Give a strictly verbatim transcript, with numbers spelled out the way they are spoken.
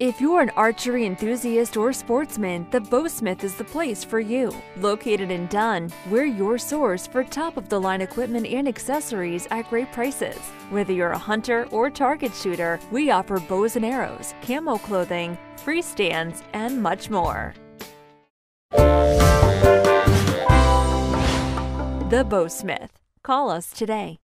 If you're an archery enthusiast or sportsman, the Bowsmith is the place for you. Located in Dunn, we're your source for top-of-the-line equipment and accessories at great prices. Whether you're a hunter or target shooter, we offer bows and arrows, camo clothing, free stands, and much more. The Bowsmith. Call us today.